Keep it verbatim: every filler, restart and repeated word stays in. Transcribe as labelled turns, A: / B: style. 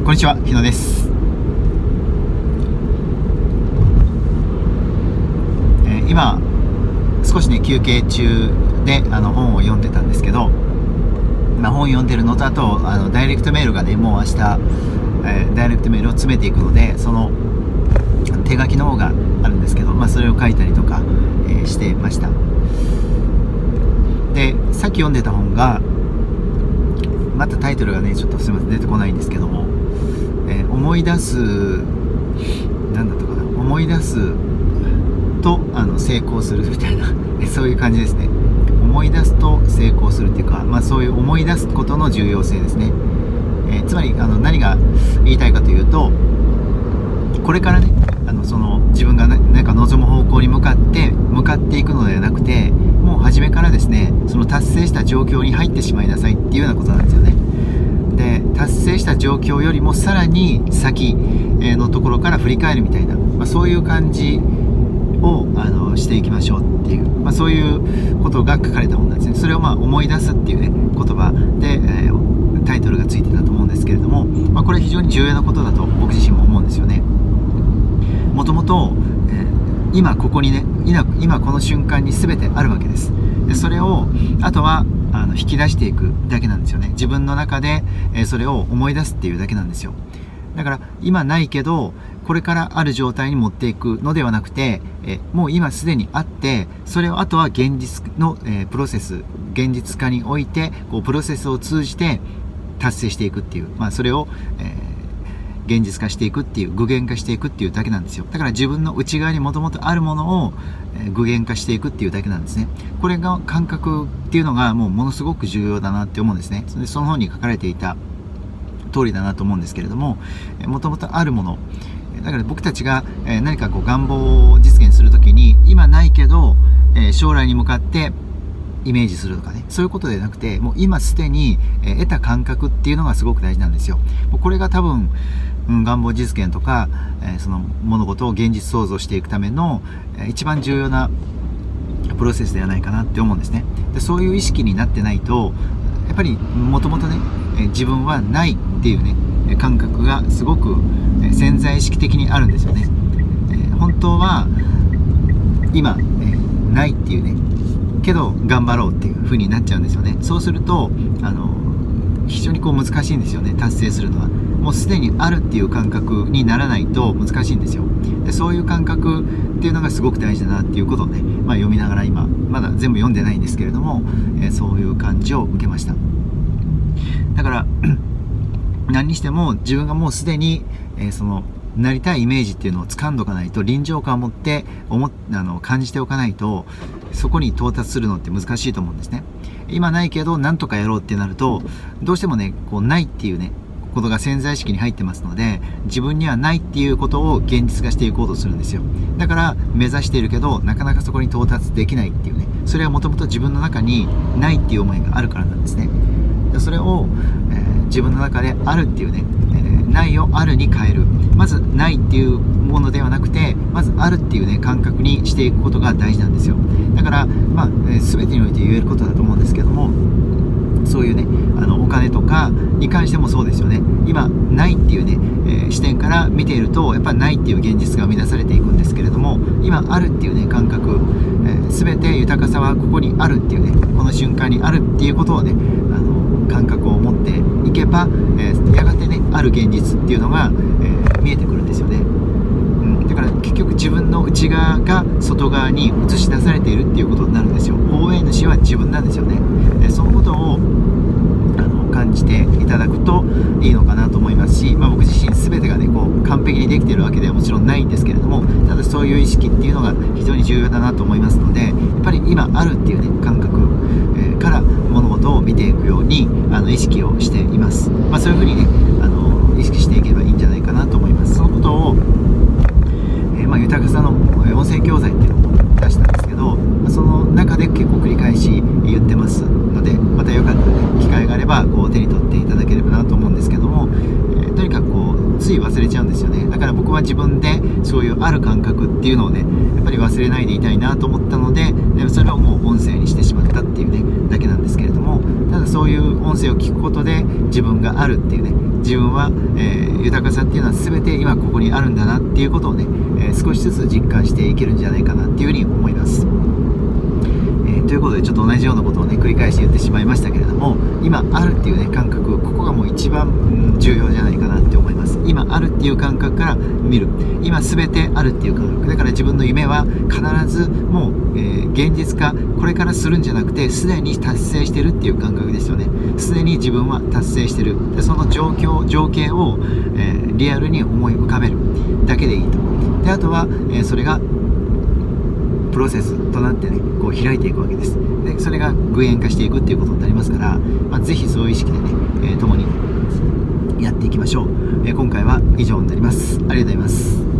A: こんにちは、日野です。えー、今少しね休憩中であの本を読んでたんですけど、まあ、本を読んでるのと、あとあのダイレクトメールがねもう明日、えー、ダイレクトメールを詰めていくので、その手書きの方があるんですけど、まあ、それを書いたりとか、えー、してました。で、さっき読んでた本がまたタイトルがねちょっとすみません出てこないんですけども、えー、思い出すなんだったかな思い出すとあの成功するみたいなそういう感じですね。思い出すと成功するっていうか、まあ、そういう思い出すことの重要性ですね。えー、つまりあの何が言いたいかというと、これからねあのその自分が何か望む方向に向かって向かっていくのではなくて、もう初めからですねその達成した状況に入ってしまいなさいっていうようなことなんですよね。で、達成した状況よりもさらに先のところから振り返るみたいな、まあ、そういう感じをあのしていきましょうっていう、まあ、そういうことが書かれた本なんですね。それをまあ思い出すっていうね言葉で、えー、タイトルがついてたと思うんですけれども、まあ、これ非常に重要なことだと僕自身も思うんですよね。もともと今ここにね今、今この瞬間に全てあるわけです。でそれをあとはあの引き出していくだけなんですよね。自分の中で、えー、それを思い出すっていうだけなんですよ。だから今ないけどこれからある状態に持っていくのではなくて、えもう今すでにあって、それをあとは現実の、えー、プロセス現実化においてこうプロセスを通じて達成していくっていう、まあ、それを、えー現実化していくっていう、具現化していくっていうだけなんですよ。だから自分の内側にもともとあるものを具現化していくっていうだけなんですね。これが感覚っていうのがもうものすごく重要だなって思うんですね。その本に書かれていた通りだなと思うんですけれども、もともとあるものだから僕たちが何かこう願望を実現するときに今ないけど将来に向かってイメージするとかね、そういうことではなくて、もう今すでに得た感覚っていうのがすごく大事なんですよ。これが多分、うん、願望実現とか、えー、その物事を現実創造していくための、えー、一番重要なプロセスではないかなって思うんですね。でそういう意識になってないと、やっぱりもともとね、えー、自分はないっていうね感覚がすごく、えー、潜在意識的にあるんですよね。えー、本当は今、えー、ないっていうねけど頑張ろうっていう風になっちゃうんですよね。そうするとあの非常にこう難しいんですよね、達成するのは。もうすでにあるっていう感覚にならないと難しいんですよ。でそういう感覚っていうのがすごく大事だなっていうことをね、まあ、読みながら今まだ全部読んでないんですけれども、えー、そういう感じを受けました。だから何にしても自分がもうすでに、えー、そのなりたいイメージっていうのを掴んどかないと、臨場感を持って思あの感じておかないとそこに到達するのって難しいと思うんですね。今ないけどなんとかやろうってなると、どうしてもねこうないっていうねことが潜在意識に入ってますので、自分にはないっていうことを現実化していこうとするんですよ。だから目指しているけどなかなかそこに到達できないっていうね、それはもともと自分の中にないっていう思いがあるからなんですね。それを、えー、自分の中であるっていうね、えー、ないをあるに変える。まずないっていうものではなくて、まずあるっていうね感覚にしていくことが大事なんですよ。だからまあ、えー、全てにおいて言えることだと思うんですけども、そういうねあのお金とかに関してもそうですよね。今ないっていうね、えー、視点から見ているとやっぱりないっていう現実が生み出されていくんですけれども、今あるっていうね感覚、えー、全て豊かさはここにあるっていうね、この瞬間にあるっていうことをねあの感覚を持っていけば、えー、やがてねある現実っていうのが、えー、見えてくるんですよね。うん、だから結局自分の内側が外側に映し出されているっていうことになるんですよ。放映主は自分なんですよね。でそのことをあの感じていただくといいのかなと思いますし、まあ、僕自身全てがねこう完璧にできているわけではもちろんないんですけれども、ただそういう意識っていうのが非常に重要だなと思いますので、やっぱり今あるっていうね感覚、えー、から物事を見ていくようにあの意識をしています。まあ、そういうふうにねあの意識していけばいいんじゃないかなと思います。そのことを、えーまあ、豊かさの音声教材っていうのを出したんですけど、その中で結構繰り返し言ってますので、またよかったらね機会があればこう手に取っていただければなと思うんですけども、えー、とにかくこうつい忘れちゃうんですよね。だから僕は自分でそういうある感覚っていうのをね、やっぱり忘れないでいたいなと思ったので、それをもう音声にしてしまったっていうねだけなんですけれども、ただそういう音声を聞くことで自分があるっていうね、自分は、えー、豊かさっていうのは全て今ここにあるんだなっていうことをね、えー、少しずつ実感していけるんじゃないかなっていうふうに思います。えー、ということでちょっと同じようなことをね繰り返して言ってしまいましたけれども、今あるっていうね感覚、ここがもう一番、うん、重要じゃないかなって思います。今あるっていう感覚から見る、今全てあるっていう感覚だから、自分の夢は必ずもう、えー、現実化これからするんじゃなくて、すでに達成してるっていう感覚ですよね。すでに自分は達成してる、でその状況情景を、えー、リアルに思い浮かべるだけでいいと。であとは、えー、それがプロセスとなってねこう開いていくわけです。でそれが具現化していくっていうことになりますから、まあ、ぜひそういう意識でね、えー、共にやっていきましょう。えー、今回は以上になります。ありがとうございます。